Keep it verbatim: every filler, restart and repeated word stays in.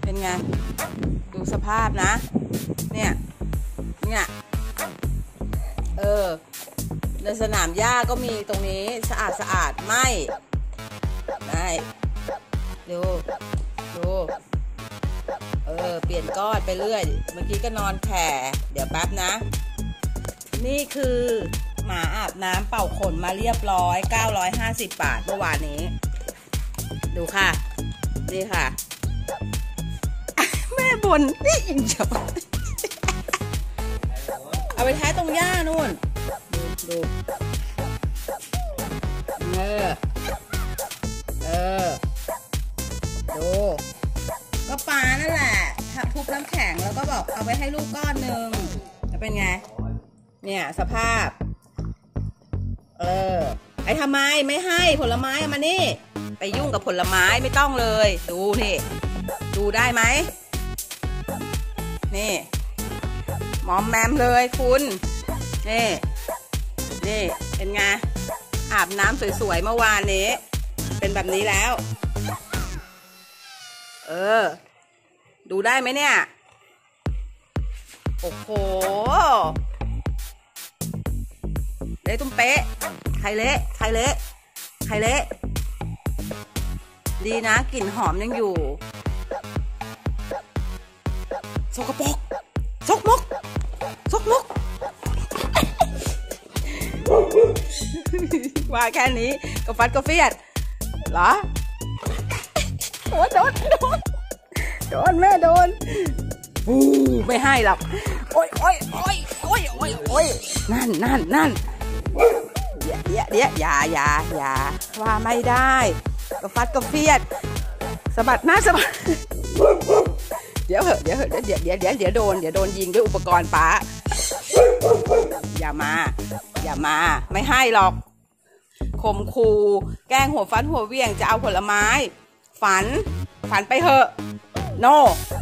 เป็นไงดูสภาพนะเนี่ยเนี่ยเออในสนามหญ้าก็มีตรงนี้สะอาดสะอาดไม่ได้ดูดูเออเปลี่ยนก้อนไปเรื่อยเมื่อกี้ก็นอนแผ่เดี๋ยวแป๊บนะนี่คือหมาอาบน้ำเป่าขนมาเรียบร้อยเก้าร้อยห้าสิบบาทเมื่อวานนี้ดูค่ะนี่ค่ะแม่บ่นนี่อิงจับเอาไปแท้ตรงหญ้านู่นดูดูเออเออดูก็ปลานั่นแหละทุบน้ำแข็งแล้วก็บอกเอาไว้ให้ลูกก้อนหนึ่งจะเป็นไงเนี่ยสภาพเออไอ้ทำไมไม่ให้ผลไม้มานี่ไปยุ่งกับผลไม้ไม่ต้องเลยดูนี่ดูได้ไหมนี่มอมแมมเลยคุณนี่นี่เป็นไงอาบน้ำสวยๆเมื่อวานนี้เป็นแบบนี้แล้วเออดูได้ไหมเนี่ยโอ้โหเละตุ้มเป๊ะใครเละใครเละใครเละดีนะกลิ่นหอมยังอยู่สกปรกสกมกสกมกว่าแค่นี้ก็ฟัดก็เฟียดเหรอโดนโดนโดนโดนแม่โดนบูไม่ให้หรอกโอ้ยโอ้ยโอ้ยโอ้ยโอ้ยโอ้ยนั่นนั่นนั่นเดี๋ยวเดี๋ยวเดี๋ยวอย่าอย่าอย่าว่าไม่ได้ก็ฟัดก็เฟียดสะบัดหน้าสะบัดเดี๋ยวเหอะเดี๋ยวเหอะเดี๋ยวเดี๋ยวเดี๋ยวเดี๋ยวโดนเดี๋ยวโดนยิงด้วยอุปกรณ์ป้าอย่ามาอย่ามาไม่ให้หรอกข่มขู่แกล้งหัวฟัดหัวเวี่ยงจะเอาผลไม้ฝันฝันไปเหอะโน no.